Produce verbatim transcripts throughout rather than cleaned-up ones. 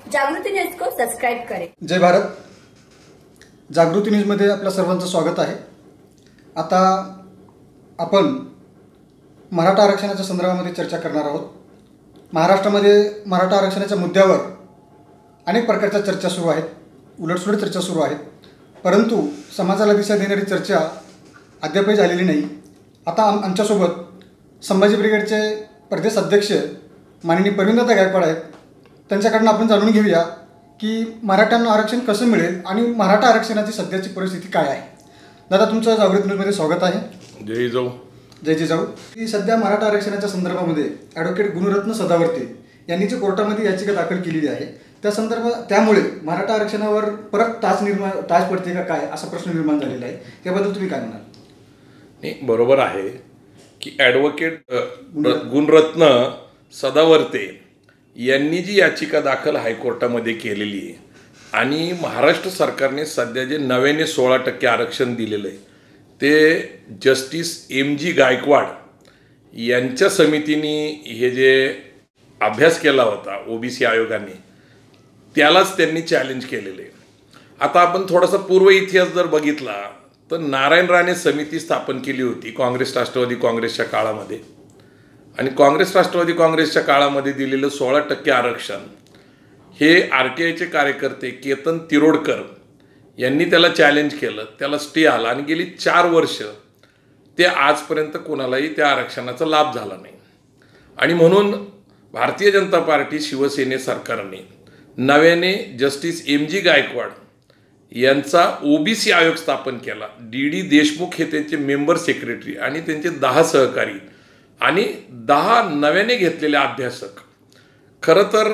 जागृती news को subscribe करें। जय भारत। जागृती news मध्ये आपल्या सर्वांचं स्वागत आहे। आता आपण मराठा आरक्षणाच्या संदर्भामध्ये चर्चा करणार आहोत। महाराष्ट्रामध्ये मराठा आरक्षणाच्या मुद्द्यावर अनेक प्रकारच्या चर्चा सुरू आहेत, उलटसुलट चर्चा सुरू आहेत, परंतु समाजाला दिशा देणारी चर्चा अद्यापही झालेली नाही। आता आम आमच्यासोबत संभाजी ब्रिगेडचे प्रदेश अध्यक्ष माननीय परविंदरदा गायकवाड आहेत। त्यांच्याकडून आपण जाणून घेऊया की मराठ्यांना आरक्षण कसं मिळेल आणि मराठा आरक्षणाची सध्याची परिस्थिती काय आहे। दादा, तुमचं जागृती न्यूजमध्ये स्वागत आहे। जय जाऊ जय जय जाऊ। की सध्या मराठा आरक्षणाच्या संदर्भामध्ये ॲडव्होकेट गुणरत्न सदावर्ते यांनी जी कोर्टामध्ये याचिका दाखल केलेली आहे, त्या संदर्भात त्यामुळे मराठा आरक्षणावर परत टाच निर्माण टाच पडते का काय असा प्रश्न निर्माण झालेला आहे। त्याबद्दल तुम्ही काय म्हणाल? नाही, बरोबर आहे की ॲडव्होकेट गुणरत्न सदावर्ते यांनी जी याचिका दाखल हायकोर्टामध्ये केलेली आहे आणि महाराष्ट्र सरकारने सध्या जे नव्याने सोळा टक्के आरक्षण दिलेलं आहे ते जस्टिस एम जी गायकवाड यांच्या समितीने हे जे अभ्यास केला होता ओबीसी आयोगाने, त्यालाच त्यांनी चॅलेंज केलेलं आहे। आता आपण थोडासा पूर्व इतिहास जर बघितला तर नारायण राणे समिती स्थापन केली होती काँग्रेस राष्ट्रवादी काँग्रेसच्या काळामध्ये, आणि काँग्रेस राष्ट्रवादी काँग्रेसच्या काळामध्ये दिलेलं सोळा टक्के आरक्षण हे आर टी आयचे कार्यकर्ते केतन तिरोडकर यांनी त्याला चॅलेंज केलं, त्याला स्टे आला आणि गेली चार वर्ष ते आजपर्यंत कोणालाही त्या आरक्षणाचा लाभ झाला नाही। आणि म्हणून भारतीय जनता पार्टी शिवसेने सरकारने नव्याने जस्टिस एम जी गायकवाड यांचा ओबीसी आयोग स्थापन केला। डी डी देशमुख हे त्यांचे मेंबर सेक्रेटरी आणि त्यांचे दहा सहकारी आणि दहा नव्याने घेतलेले अभ्यासक। खरं तर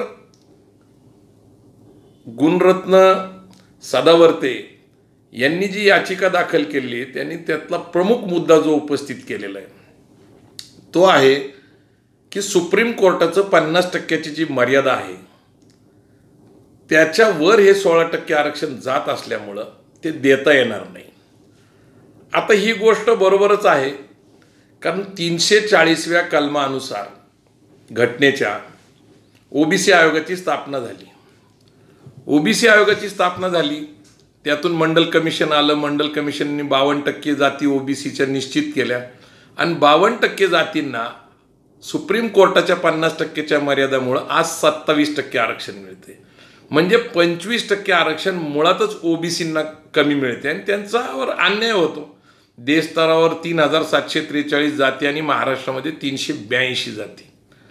गुणरत्न सदावर्ते यांनी जी याचिका दाखल केली त्यांनी त्यातला प्रमुख मुद्दा जो उपस्थित केलेला आहे तो आहे की सुप्रीम कोर्टाचं पन्नास टक्क्याची जी मर्यादा आहे त्याच्यावर हे सोळा टक्के आरक्षण जात असल्यामुळं ते देता येणार नाही। आता ही गोष्ट बरोबरच आहे, कारण तीनशे चाळीसव्या कलमानुसार घटनेच्या ओबीसी आयोगाची स्थापना झाली। ओबीसी आयोगाची स्थापना झाली, त्यातून मंडल कमिशन आलं। मंडल कमिशनने बावन्न टक्के जाती ओबीसीच्या निश्चित केल्या आणि बावन्न टक्के जातींना सुप्रीम कोर्टाच्या पन्नास टक्केच्या मर्यादेमुळं आज सत्तावीस टक्के आरक्षण मिळते। म्हणजे पंचवीस टक्के आरक्षण मुळातच ओबीसींना कमी मिळते आणि त्यांच्यावर अन्याय होतो। देश स्तरावर तीन हजार सातशे त्रेचाळीस जाती आणि महाराष्ट्रामध्ये तीनशे ब्याऐंशी जाती।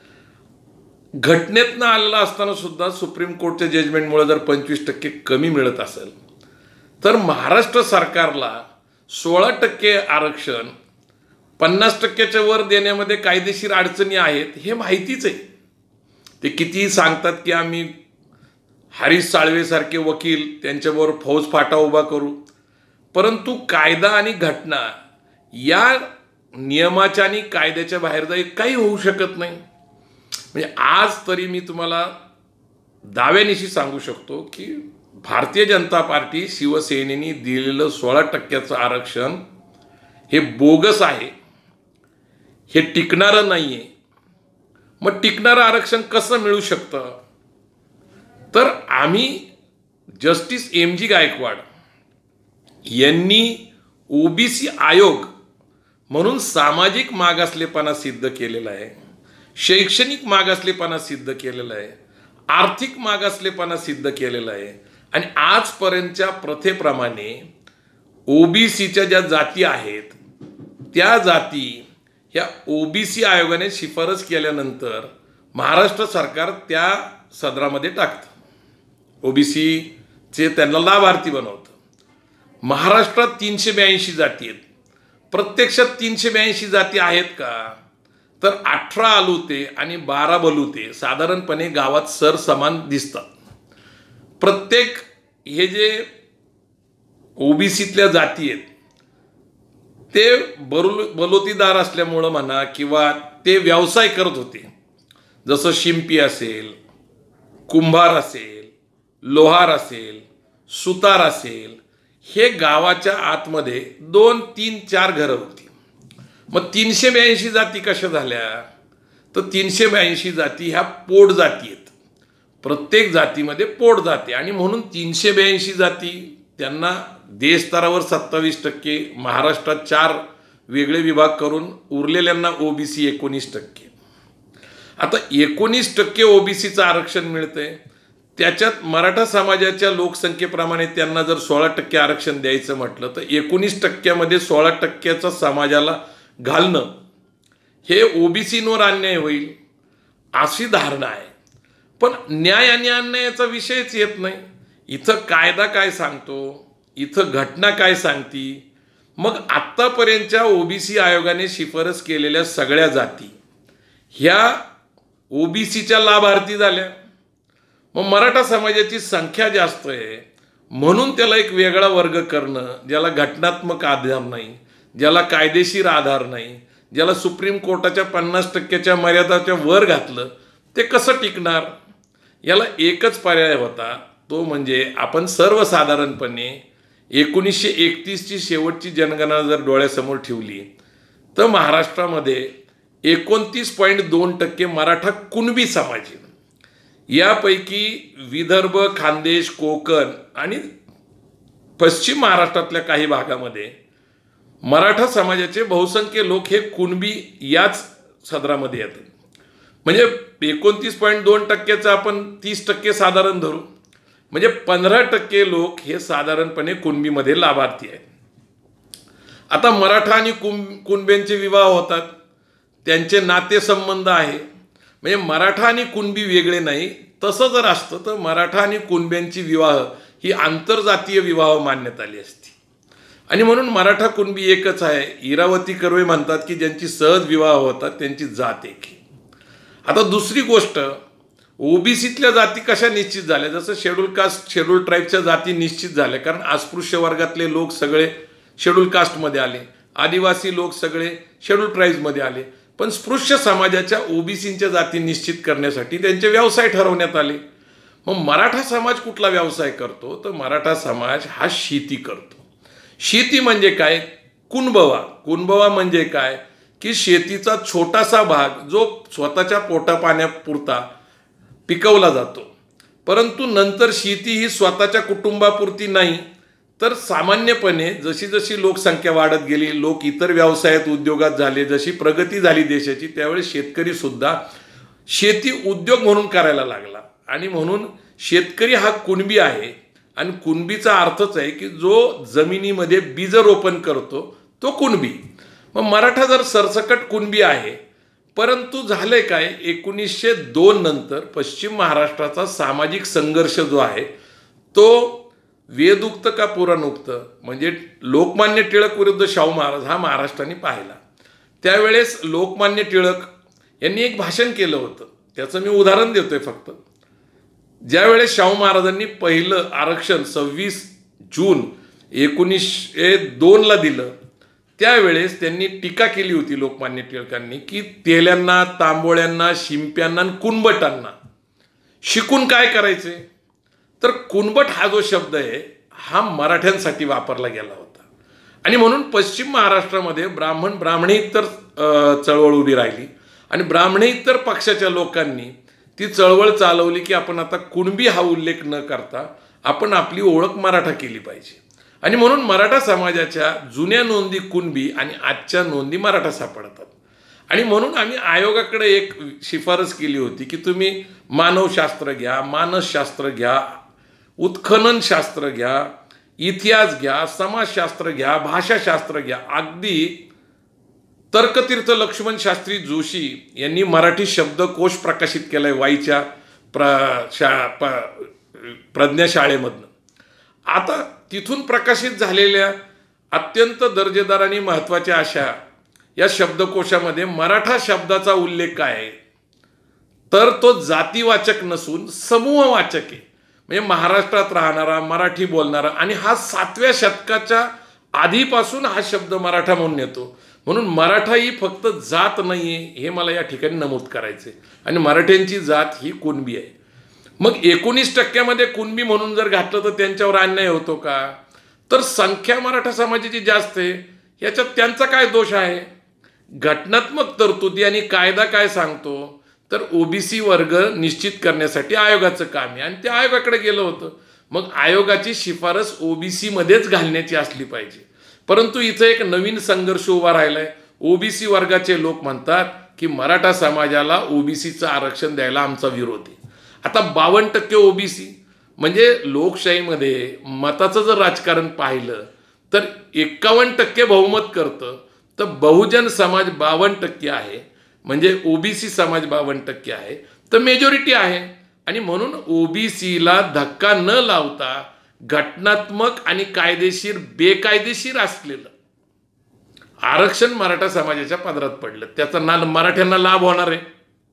घटनेतनं आलेला असताना सुद्धा सुप्रीम कोर्टच्या जजमेंटमुळे जर पंचवीस टक्के कमी मिळत असेल तर महाराष्ट्र सरकारला सोळा टक्के आरक्षण पन्नास टक्क्याच्या वर देण्यामध्ये कायदेशीर अडचणी आहेत हे माहितीच आहे। ते कितीही सांगतात की आम्ही हरीश साळवेसारखे वकील त्यांच्याबरोबर फौज फाटा उभा करू, परंतु कायदा आणि घटना या नियमाच्या आणि कायद्याच्या बाहेर जाई काही होऊ शकत नाही। म्हणजे आज तरी मी तुम्हाला दाव्यानिशी सांगू शकतो की भारतीय जनता पार्टी शिवसेनेने दिलेलं सोळा टक्क्याचं आरक्षण हे बोगस आहे, हे टिकणारं नाही आहे। मग टिकणारं आरक्षण कसं मिळू शकतं? तर आम्ही जस्टिस एम जी गायकवाड यांनी ओबीसी आयोग म्हणून सामाजिक मागासलेपणा सिद्ध केलेला आहे, शैक्षणिक मागासलेपणा सिद्ध केलेला आहे, आर्थिक मागासलेपणा सिद्ध केलेला आहे आणि आजपर्यंतच्या प्रथेप्रमाणे ओबीसीच्या ज्या जाती आहेत त्या जाती ह्या ओबीसी आयोगाने शिफारस केल्यानंतर महाराष्ट्र सरकार त्या सदरामध्ये टाकतं, ओबीसीचे त्यांना लाभार्थी बनवतं। महाराष्ट्रात तीनशे ब्याऐंशी जाती आहेत। प्रत्यक्षात तीनशे ब्याऐंशी जाती आहेत का? तर अठरा आलुते आणि बारा बलुते साधारणपणे गावात सर समान दिसतात। प्रत्येक हे जे ओबीसीतल्या जाती आहेत ते बरु बलोतीदार असल्यामुळं म्हणा किंवा ते व्यवसाय करत होते, जसं शिंपी असेल, कुंभार असेल, लोहार असेल, सुतार असेल, हे गावाच्या आतमध्ये दोन तीन चार घरं होती। मग तीनशे ब्याऐंशी जाती कशा झाल्या? तर तीनशे ब्याऐंशी जाती ह्या पोट जाती आहेत। प्रत्येक जातीमध्ये पोट जाते आणि म्हणून तीनशे ब्याऐंशी जाती त्यांना देश स्तरावर सत्तावीस टक्के, महाराष्ट्रात चार वेगळे विभाग करून उरलेल्यांना ओबीसी एकोणीस टक्के. आता एकोणीस टक्के ओबीसीचं आरक्षण मिळतंय, त्याच्यात मराठा समाजाच्या लोकसंख्येप्रमाणे त्यांना जर सोळा टक्के आरक्षण द्यायचं म्हटलं तर एकोणीस टक्क्यामध्ये सोळा टक्क्याचा समाजाला घालणं हे ओबीसींवर अन्याय होईल अशी धारणा आहे. पण न्याय आणि अन्यायाचा विषयच येत नाही. इथं कायदा काय सांगतो, इथं घटना काय सांगती. मग आत्तापर्यंतच्या ओबीसी आयोगाने शिफारस केलेल्या सगळ्या जाती ह्या ओबीसीच्या लाभार्थी झाल्या. मग मराठा समाजाची संख्या जास्त आहे म्हणून त्याला एक वेगळा वर्ग करणं, ज्याला घटनात्मक आधार नाही, ज्याला कायदेशीर आधार नाही, ज्याला सुप्रीम कोर्टाच्या पन्नास टक्क्याच्या मर्यादाच्या वर घातलं, ते कसं टिकणार. याला एकच पर्याय होता, तो म्हणजे आपण सर्वसाधारणपणे एकोणीसशे एकतीसची शेवटची जनगणना जर डोळ्यासमोर ठेवली तर महाराष्ट्रामध्ये एकोणतीस पॉईंट दोन टक्के मराठा कुणबी समाज आहे. यापैकी विदर्भ, खानदेश, कोकण आणि पश्चिम महाराष्ट्रातल्या काही भागामध्ये मराठा समाजाचे बहुसंख्य लोक हे कुणबी याच सदरामध्ये येतात. म्हणजे एकोणतीस पॉईंट दोन टक्क्याचं आपण तीस टक्के साधारण धरू, म्हणजे पंधरा टक्के लोक हे साधारणपणे कुणबीमध्ये लाभार्थी आहेत. आता मराठा आणि कुं कुणब्यांचे विवाह होतात, त्यांचे नातेसंबंध आहे. म्हणजे मराठा आणि कुणबी वेगळे नाही. तसं जर असतं तर मराठा आणि कुणब्यांची विवाह ही आंतरजातीय विवाह मानण्यात आली असती आणि म्हणून मराठा कुणबी एकच आहे. इरावती कर्वे म्हणतात की ज्यांची सहज विवाह होतात त्यांची जात एक. आता दुसरी गोष्ट, ओबीसीतल्या जाती कशा निश्चित झाल्या. जसं शेड्यूल कास्ट, शेड्यूल ट्राईबच्या जाती निश्चित झाल्या कारण अस्पृश्य वर्गातले लोक सगळे शेड्यूल कास्टमध्ये आले, आदिवासी लोक सगळे शेड्यूल ट्राईब्समध्ये आले. पण स्पृश्य समाजाच्या ओबीसींच्या जाती निश्चित करण्यासाठी त्यांचे व्यवसाय ठरवण्यात आले. मग मराठा समाज कुठला व्यवसाय करतो तर मराठा समाज हा शेती करतो. शेती म्हणजे काय, कुणबवा. कुणबवा म्हणजे काय की शेतीचा छोटासा भाग जो स्वतःच्या पोटापाण्यापुरता पिकवला जातो, परंतु नंतर शेती ही स्वतःच्या कुटुंबापुरती नाही तर सामान्यपणे जशी जशी लोकसंख्या वाढत गेली, लोक इतर व्यवसायात उद्योगात झाले, जशी प्रगती झाली देशाची, त्यावेळी शेतकरी सुद्धा शेती उद्योग म्हणून करायला लागला आणि म्हणून शेतकरी हा कुणबी आहे. आणि कुणबीचा अर्थच आहे की जो जमिनीमध्ये बीजरोपण करतो तो कुणबी. मग मराठा जर सरसकट कुणबी आहे, परंतु झाले काय, एकोणीसशे दोन नंतर पश्चिम महाराष्ट्राचा सामाजिक संघर्ष जो आहे तो वेदउक्त का पुराणउक्त म्हणजे लोकमान्य टिळक विरुद्ध शाहू महाराज हा महाराष्ट्राने पाहिला. त्यावेळेस लोकमान्य टिळक यांनी एक भाषण केलं होतं, त्याचं मी उदाहरण देतोय फक्त. ज्यावेळेस शाहू महाराजांनी पहिलं आरक्षण सव्वीस जून एकोणीसशे दोनला दिलं, त्यावेळेस त्यांनी टीका केली होती लोकमान्य टिळकांनी की तेल्यांना, तांबोळ्यांना, शिंप्यांना आणि कुणबटांना शिकून काय करायचे. तर कुणबट हा जो शब्द आहे हा मराठ्यांसाठी वापरला गेला होता आणि म्हणून पश्चिम महाराष्ट्रामध्ये ब्राह्मण ब्राह्मणेतर चळवळ उभी राहिली आणि ब्राह्मणेतर पक्षाच्या लोकांनी ती चळवळ चालवली की आपण आता कुणबी हा उल्लेख न करता आपण आपली ओळख मराठा केली पाहिजे. आणि म्हणून मराठा समाजाच्या जुन्या नोंदी कुणबी आणि आजच्या नोंदी मराठा सापडतात. आणि म्हणून आम्ही आयोगाकडे एक शिफारस केली होती की तुम्ही मानवशास्त्र घ्या, मानसशास्त्र घ्या, उत्खननशास्त्र घ्या, इतिहास घ्या, समाजशास्त्र घ्या, भाषाशास्त्र घ्या. अगदी तर्कतीर्थ लक्ष्मण शास्त्री जोशी यांनी मराठी शब्दकोश प्रकाशित केलाय वाईच्या प्र शा प प्रज्ञाशाळेमधनं. आता तिथून प्रकाशित झालेल्या अत्यंत दर्जेदार आणि महत्त्वाच्या अशा या शब्दकोशामध्ये मराठा शब्दाचा उल्लेख काय आहे तर तो जातीवाचक नसून समूहवाचक आहे. म्हणजे महाराष्ट्रात राहणारा, मराठी बोलणारा, आणि हा सातव्या शतकाच्या आधीपासून हा शब्द मराठा म्हणून येतो. म्हणून मराठा ही फक्त जात नाही आहे हे मला या ठिकाणी नमूद करायचे. आणि मराठ्यांची जात ही कुणबी आहे. मग एकोणीस टक्क्यामध्ये कुणबी म्हणून जर घातलं तर त्यांच्यावर अन्याय होतो का तर संख्या मराठा समाजाची जास्त आहे, याच्यात त्यांचा काय दोष आहे. घटनात्मक तरतुदी आणि कायदा काय सांगतो तर ओबीसी वर्ग निश्चित करण्यासाठी आयोगाचं काम आहे आणि त्या आयोगाकडे गेलं होतं. मग आयोगाची शिफारस ओबीसी मध्येच घालण्याची असली पाहिजे. परंतु इथं एक नवीन संघर्ष उभा राहिलाय. ओबीसी वर्गाचे लोक म्हणतात की मराठा समाजाला ओबीसीचं आरक्षण द्यायला आमचा विरोध आहे. आता बावन्न टक्के ओबीसी म्हणजे लोकशाहीमध्ये मताचं जर राजकारण पाहिलं तर एक्कावन्न टक्के बहुमत करतं, तर बहुजन समाज बावन्न टक्के आहे, म्हणजे ओबीसी समाज बावन्न टक्के आहे, तर मेजॉरिटी आहे. आणि म्हणून ओबीसीला धक्का न लावता घटनात्मक आणि कायदेशीर बेकायदेशीर असलेलं आरक्षण मराठा समाजाच्या पदरात पडलं. त्याचा ना मराठ्यांना लाभ होणार आहे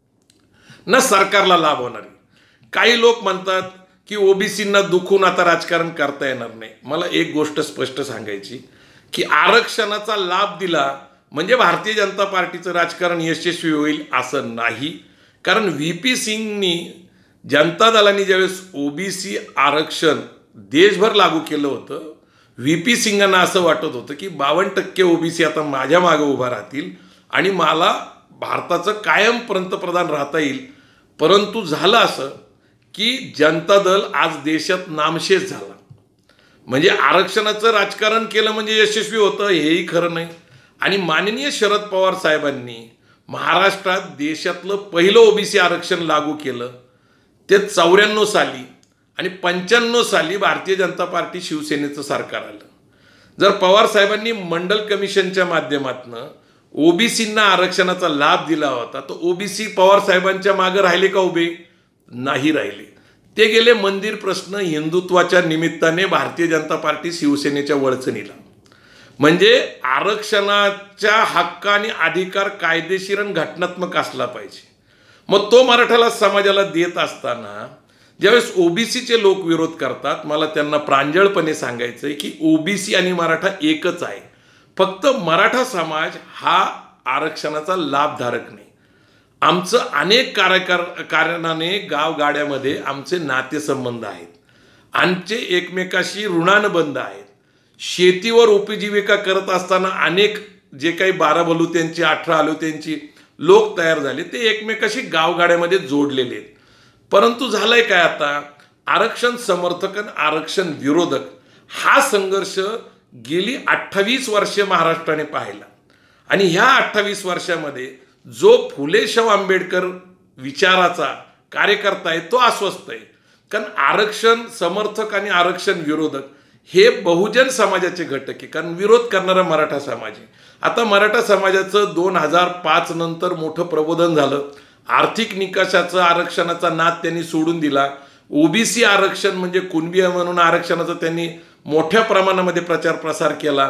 ना सरकारला लाभ होणार आहे. काही लोक म्हणतात की ओबीसींना दुखून आता राजकारण करता येणार नाही. मला एक गोष्ट स्पष्ट सांगायची की आरक्षणाचा लाभ दिला म्हणजे भारतीय जनता पार्टीचं राजकारण यशस्वी होईल असं नाही. कारण व्ही पी सिंगनी जनता दलाने ज्यावेळेस ओबीसी आरक्षण देशभर लागू केलं होतं, व्ही पी सिंगांना असं वाटत होतं की बावन्न टक्के ओबीसी आता माझ्या मागे उभा राहतील आणि मला भारताचं कायम पंतप्रधान राहता येईल. परंतु झालं असं की जनता दल आज देशात नामशेष झाला. म्हणजे आरक्षणाचं राजकारण केलं म्हणजे यशस्वी होतं हेही खरं नाही. आणि माननीय शरद पवार साहेबांनी महाराष्ट्रात देशातलं पहिलं ओबीसी आरक्षण लागू केलं ते चौऱ्याण्णव साली आणि पंच्याण्णव साली भारतीय जनता पार्टी शिवसेनेचं सरकार आलं. जर पवार साहेबांनी मंडल कमिशनच्या माध्यमातून ओबीसींना आरक्षणाचा लाभ दिला होता तर ओबीसी पवार साहेबांच्या मागे राहिले का उभे? नाही राहिले. ते गेले मंदिर प्रश्न हिंदुत्वाच्या निमित्ताने भारतीय जनता पार्टी शिवसेनेच्या वळचणीला. म्हणजे आरक्षणाच्या हक्क आणि अधिकार कायदेशीर आणि घटनात्मक असला पाहिजे. मग तो मराठा समाजाला देत असताना ज्यावेळेस ओबीसीचे लोक विरोध करतात, मला त्यांना प्रांजळपणे सांगायचं आहे की ओबीसी आणि मराठा एकच आहे. फक्त मराठा समाज हा आरक्षणाचा लाभधारक नाही. आमचं अनेक कार्यकार कारणाने गावगाड्यामध्ये आमचे नातेसंबंध आहेत, आमचे एकमेकाशी ऋणानुबंध आहेत. शेतीवर उपजीविका करत असताना अनेक जे काही बारा बलुत्यांची अठरा आलुत्यांची लोक तयार झाले ते एकमेकाशी गावगाड्यामध्ये जोडलेले आहेत. परंतु झालंय काय आता, आरक्षण समर्थक आणि आरक्षण विरोधक हा संघर्ष गेली अठ्ठावीस वर्षे महाराष्ट्राने पाहिला. आणि ह्या अठ्ठावीस वर्षामध्ये जो फुले शाहू आंबेडकर विचाराचा कार्यकर्ता आहे तो अस्वस्थ आहे. कारण आरक्षण समर्थक आणि आरक्षण विरोधक हे बहुजन समाजाचे घटक आहे. कारण विरोध करणारा मराठा समाज आहे. आता मराठा समाजाचं दोन हजार पाच नंतर मोठं प्रबोधन झालं. आर्थिक निकषाचं आरक्षणाचा नाद त्यांनी सोडून दिला. ओबीसी आरक्षण म्हणजे कुणबी म्हणून आरक्षणाचा त्यांनी मोठ्या प्रमाणामध्ये प्रचार प्रसार केला,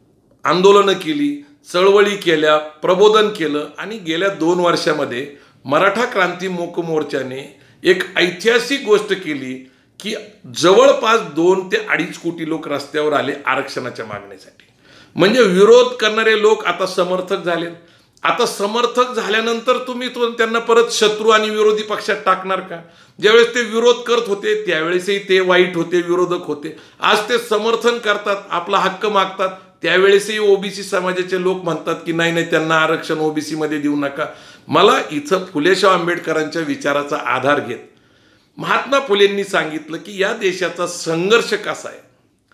आंदोलनं केली, चळवळी केल्या, प्रबोधन केलं. आणि गेल्या दोन वर्षामध्ये मराठा क्रांती मूक मोर्चाने एक ऐतिहासिक गोष्ट केली की जवळपास दोन ते अडीच कोटी लोक रस्त्यावर आले आरक्षणाच्या मागणीसाठी. म्हणजे विरोध करणारे लोक आता समर्थक झाले. आता समर्थक झाल्यानंतर तुम्ही तो त्यांना परत शत्रू आणि विरोधी पक्षात टाकणार का? ज्यावेळेस ते विरोध करत होते त्यावेळेसही ते वाईट होते, विरोधक होते. आज ते समर्थन करतात, आपला हक्क मागतात, त्यावेळेसही ओबीसी समाजाचे लोक म्हणतात की नाही नाही त्यांना आरक्षण ओबीसी मध्ये देऊ नका. मला इथं फुले शाहू आंबेडकरांच्या विचाराचा आधार घेत महात्मा फुलेंनी सांगितलं की या देशाचा संघर्ष कसा आहे,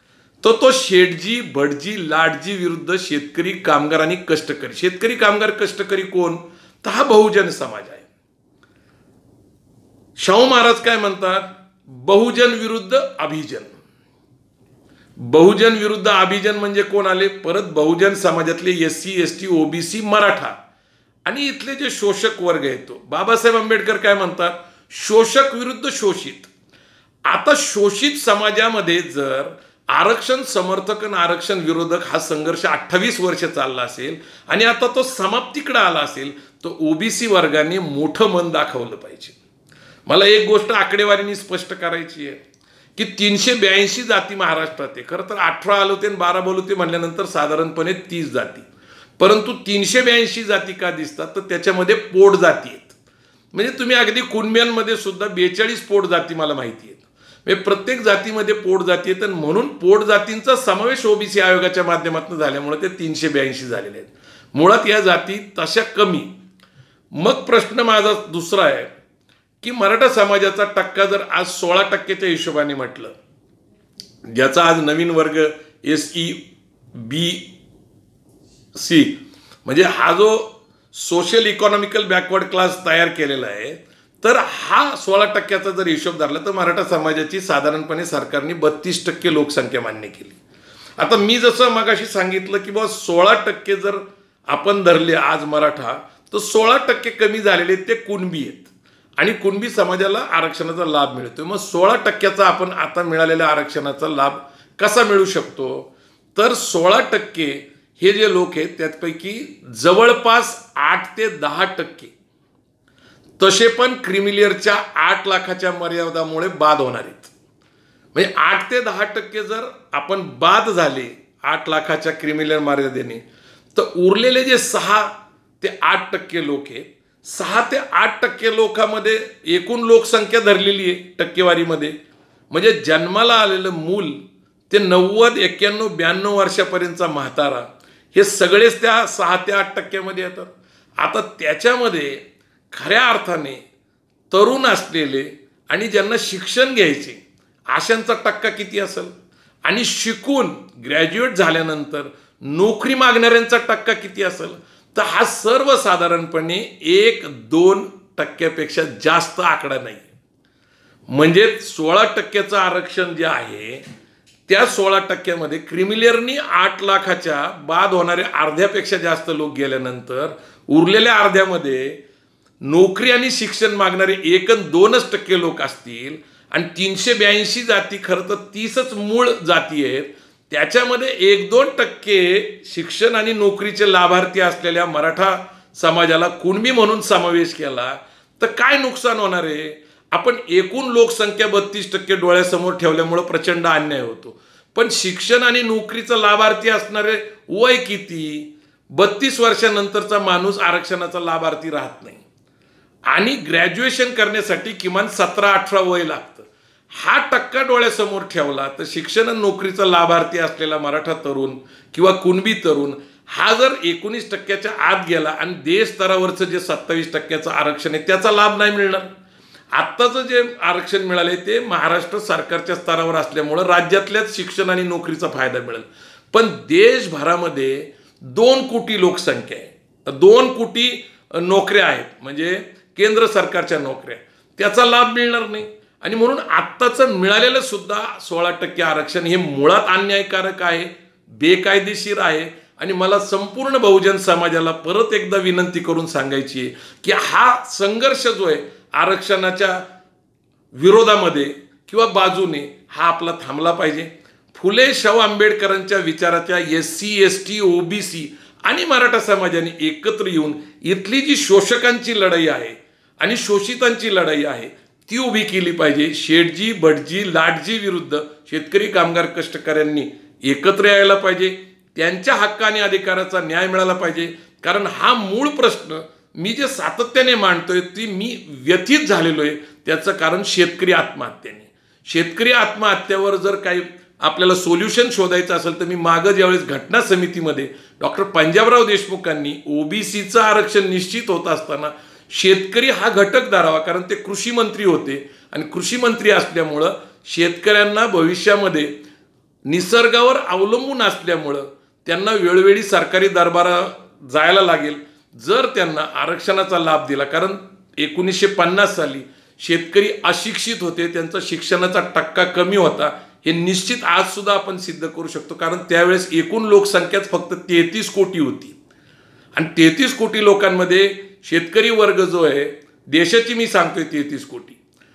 तो तो शेठजी भटजी लाडजी विरुद्ध शेतकरी कामगार आणि कष्टकरी. शेतकरी कामगार कष्टकरी कोण? तर हा बहुजन समाज आहे. शाहू महाराज काय म्हणतात? बहुजन विरुद्ध अभिजन. बहुजन विरुद्ध अभिजन म्हणजे कोण आले? परत बहुजन समाजातले S C S T OBC Maratha आणि इथले जे शोषक वर्ग येतो. बाबासाहेब आंबेडकर काय म्हणतात? शोषक विरुद्ध शोषित. आता शोषित समाजामध्ये जर आरक्षण समर्थक आणि आरक्षण विरोधक हा संघर्ष अठ्ठावीस वर्ष चालला असेल आणि आता तो समाप्तीकडे आला असेल तर ओबीसी वर्गाने मोठं मन दाखवलं पाहिजे. मला एक गोष्ट आकडेवारीने स्पष्ट करायची आहे की तीनशे ब्याऐंशी जाती महाराष्ट्रात आहे. खरं तर अठरा आलुते आणि बारा बलुते म्हणल्यानंतर साधारणपणे तीस जाती. परंतु तीनशे ब्याऐंशी जाती का दिसतात? तर त्याच्यामध्ये पोट जाती आहेत. म्हणजे तुम्ही अगदी कुणब्यांमध्ये सुद्धा बेचाळीस पोट जाती मला माहिती आहेत. म्हणजे प्रत्येक जातीमध्ये पोट जाती आहेत आणि म्हणून पोट जातींचा समावेश ओबीसी आयोगाच्या माध्यमातून झाल्यामुळे ते तीनशे ब्याऐंशी झालेले आहेत. मुळात या जाती तशा कमी, मग प्रश्न माझा दुसरा आहे की मराठा समाजाचा टक्का जर आज सोळा टक्क्याच्या हिशोबाने म्हटलं, ज्याचा आज नवीन वर्ग एस ई बी सी म्हणजे हा जो सोशल इकॉनॉमिकल बॅकवर्ड क्लास तयार केलेला आहे, तर हा सोळा टक्क्याचा जर हिशोब धरला तर मराठा समाजाची साधारणपणे सरकारने बत्तीस टक्के लोकसंख्या मान्य केली. आता मी जसं मगाशी सांगितलं की बाबा सोळा टक्के जर आपण धरले आज मराठा, तर सोळा टक्के कमी झालेले ते कुणबी आहेत आणि कुणबी समाजाला आरक्षणाचा लाभ मिळतो. मग सोळा टक्क्याचा आपण आता मिळालेल्या आरक्षणाचा लाभ कसा मिळू शकतो, तर सोळा टक्के हे जे लोक आहेत त्यापैकी जवळपास आठ ते दहा टक्के तसे पण क्रिमिलियरच्या आठ लाखाच्या मर्यादामुळे बाद होणार आहेत. म्हणजे आठ ते दहा टक्के जर आपण बाद झाले आठ लाखाच्या क्रिमिलियर मर्यादेने, तर उरलेले जे सहा ते आठ टक्के लोक आहेत, सहा ते आठ टक्के लोकांमध्ये एकूण लोकसंख्या धरलेली आहे टक्केवारीमध्ये, म्हणजे जन्माला आलेलं मूल ते नव्वद एक्क्याण्णव ब्याण्णव वर्षापर्यंतचा म्हातारा हे सगळेच त्या सहा ते आठ टक्क्यामध्ये येतात. आता त्याच्यामध्ये खऱ्या अर्थाने तरुण असलेले आणि ज्यांना शिक्षण घ्यायचे अशांचा टक्का किती असेल, आणि शिकून ग्रॅज्युएट झाल्यानंतर नोकरी मागणाऱ्यांचा टक्का किती असेल, तर हा सर्वसाधारणपणे एक दोन टक्क्यापेक्षा जास्त आकडा नाही. म्हणजे सोळा टक्क्याचं आरक्षण जे आहे त्या सोळा टक्क्यामध्ये क्रिमिलियरनी आठ लाखाच्या बाद होणारे अर्ध्यापेक्षा जास्त लोक गेल्यानंतर उरलेल्या अर्ध्यामध्ये नोकरी आणि शिक्षण मागणारे एकन दोनच टक्के लोक असतील आणि तीनशे ब्याऐंशी जाती खरं तर तीसच मूळ जाती आहेत, त्याच्यामध्ये एक दोन टक्के शिक्षण आणि नोकरीचे लाभार्थी असलेल्या मराठा समाजाला कुणबी म्हणून समावेश केला तर काय नुकसान होणार आहे. आपण एकूण लोकसंख्या बत्तीस टक्के डोळ्यासमोर ठेवल्यामुळं प्रचंड अन्याय होतो, पण शिक्षण आणि नोकरीचा लाभार्थी असणारे वय किती, बत्तीस वर्षानंतरचा माणूस आरक्षणाचा लाभार्थी राहत नाही आणि ग्रॅज्युएशन करण्यासाठी किमान सतरा अठरा वय लागतं. हा टक्का डोळ्यासमोर ठेवला तर शिक्षण आणि नोकरीचा लाभार्थी असलेला मराठा तरुण किंवा कुणबी तरुण हा जर एकोणीस टक्क्याच्या आत गेला आणि देश स्तरावरचं जे सत्तावीस टक्क्याचं आरक्षण आहे त्याचा लाभ नाही मिळणार. आत्ताचं जे आरक्षण मिळाले ते महाराष्ट्र सरकारच्या स्तरावर असल्यामुळं राज्यातल्याच शिक्षण आणि नोकरीचा फायदा मिळेल, पण देशभरामध्ये दोन कोटी लोकसंख्या आहे, दोन कोटी नोकऱ्या आहेत, म्हणजे केंद्र सरकारच्या नोकऱ्या, त्याचा लाभ मिळणार नाही. आणि म्हणून आत्ताचं मिळालेलं सुद्धा सोळा टक्के आरक्षण हे मुळात अन्यायकारक आहे, बेकायदेशीर आहे. आणि मला संपूर्ण बहुजन समाजाला परत एकदा विनंती करून सांगायची आहे की हा संघर्ष जो आहे आरक्षणाच्या विरोधामध्ये किंवा बाजूने हा आपला थांबला पाहिजे. फुले शाहू आंबेडकरांच्या विचाराच्या S C S T OBC आणि मराठा समाजाने एकत्र येऊन इथली जी शोषकांची लढाई आहे आणि शोषितांची लढाई आहे ती उभी केली पाहिजे. शेठजी भटजी लाटजी विरुद्ध शेतकरी कामगार कष्टकऱ्यांनी एकत्र यायला पाहिजे, त्यांच्या हक्क आणि अधिकाराचा न्याय मिळाला पाहिजे. कारण हा मूळ प्रश्न मी जे सातत्याने मांडतोय ती मी व्यथित झालेलो आहे, त्याचं कारण शेतकरी आत्महत्याने. शेतकरी आत्महत्यावर जर काही आपल्याला सोल्युशन शोधायचं असेल तर मी मागं ज्यावेळेस घटना समितीमध्ये डॉक्टर पंजाबराव देशमुखांनी ओबीसीचं आरक्षण निश्चित होत असताना शेतकरी हा घटक धरावा, कारण ते कृषी मंत्री होते आणि कृषी मंत्री असल्यामुळं शेतकऱ्यांना भविष्यामध्ये निसर्गावर अवलंबून असल्यामुळं त्यांना वेळोवेळी सरकारी दरबारात जायला लागेल जर त्यांना आरक्षणाचा लाभ दिला. कारण एकोणीसशे पन्नास साली शेतकरी अशिक्षित होते, त्यांचा शिक्षणाचा टक्का कमी होता, हे निश्चित आज सुद्धा आपण सिद्ध करू शकतो. कारण त्यावेळेस एकूण लोकसंख्याच फक्त तेहतीस कोटी होती आणि तेहतीस कोटी लोकांमध्ये शेतकरी वर्ग जो आहे देशाची मी सांगतोय तेहतीस कोटी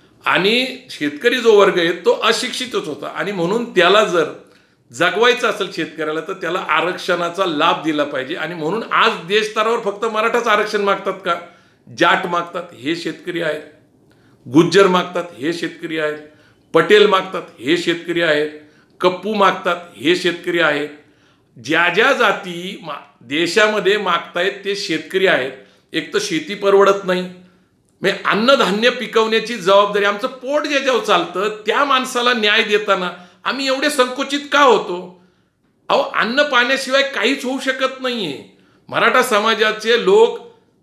आणि शेतकरी जो वर्ग आहे तो अशिक्षितच होता. आणि म्हणून त्याला जर जगवायचं असेल शेतकऱ्याला तर त्याला आरक्षणाचा लाभ दिला पाहिजे. आणि म्हणून आज देश स्तरावर फक्त मराठाच आरक्षण मागतात का, जाट मागतात हे शेतकरी आहेत, गुज्जर मागतात हे शेतकरी आहेत, पटेल मागतात हे शेतकरी आहेत, कप्पू मागतात हे शेतकरी आहेत. ज्या ज्या जाती मा देशामध्ये मागतायत ते शेतकरी आहेत. एक तर शेती परवडत नाही, म्हणजे अन्नधान्य पिकवण्याची जबाबदारी आमचं पोट ज्याच्यावर चालतं त्या माणसाला न्याय देताना आम्ही एवढे संकुचित का होतो. अहो अन्न पाण्याशिवाय काहीच होऊ शकत नाहीये. मराठा समाजाचे लोक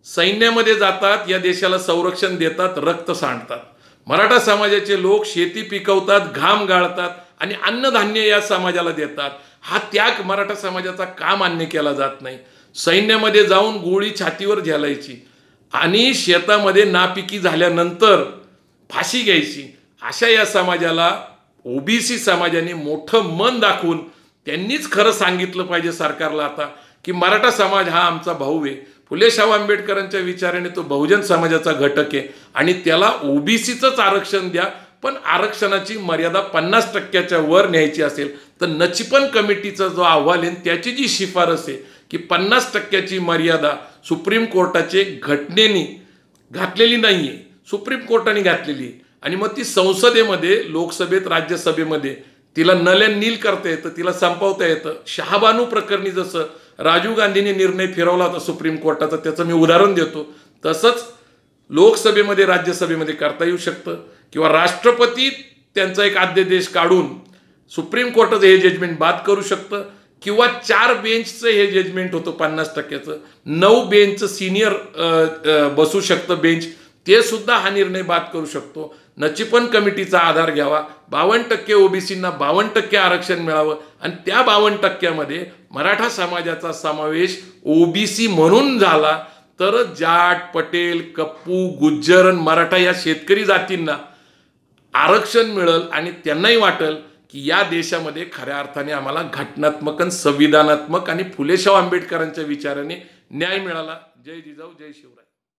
सैन्यामध्ये जातात, या देशाला संरक्षण देतात, रक्त सांडतात. मराठा समाजाचे लोक शेती पिकवतात, घाम गाळतात आणि अन्नधान्य या समाजाला देतात. हा त्याग मराठा समाजाचा का मान्य केला जात नाही? सैन्यामध्ये जाऊन गोळी छातीवर झेलायची आणि शेतामध्ये नापिकी झाल्यानंतर फाशी घ्यायची, अशा या समाजाला ओबीसी समाजाने मोठं मन दाखवून त्यांनीच खरं सांगितलं पाहिजे सरकारला आता की मराठा समाज हा आमचा भाऊ आहे. फुले शाहू आंबेडकरांच्या विचाराने तो बहुजन समाजाचा घटक आहे आणि त्याला ओबीसीचंच आरक्षण द्या, पण आरक्षणाची मर्यादा पन्नास टक्क्याच्या वर न्यायची असेल तर नचिपन कमिटीचा जो अहवाल आहे त्याची जी शिफारस आहे की पन्नास टक्क्याची मर्यादा सुप्रीम कोर्टाचे घटनेने घातलेली नाही आहे, सुप्रीम कोर्टाने घातलेली आहे आणि मग ती संसदेमध्ये, लोकसभेत, राज्यसभेमध्ये तिला नल अँड नील करता येतं, तिला संपवता येतं. शहाबानू प्रकरणी जसं राजीव गांधींनी निर्णय फिरवला होता सुप्रीम कोर्टाचा, त्याचं मी उदाहरण देतो, तसंच लोकसभेमध्ये, राज्यसभेमध्ये करता येऊ शकतं. किंवा राष्ट्रपती त्यांचा एक अध्यादेश काढून सुप्रीम कोर्टाचं हे जजमेंट बाद करू शकतं. किंवा चार बेंचचं हे जजमेंट होतं पन्नास टक्क्याचं, नऊ बेंचचं सिनियर बसू शकतं बेंच, ते सुद्धा हा निर्णय बाद करू शकतो. नचिपन कमिटीचा आधार घ्यावा, बावन्न टक्के ओबीसींना बावन्न टक्के आरक्षण मिळावं आणि त्या बावन्न टक्क्यामध्ये मराठा समाजाचा समावेश ओबीसी म्हणून झाला तर जाट, पटेल, कप्पू, गुज्जर आणि मराठा या शेतकरी जातींना आरक्षण मिळेल आणि त्यांनाही वाटेल की या देशामध्ये खऱ्या अर्थाने आम्हाला घटनात्मक आणि संविधानात्मक आणि फुले शाहू आंबेडकरांच्या विचाराने न्याय मिळाला. जय जिजाऊ, जय शिवराय.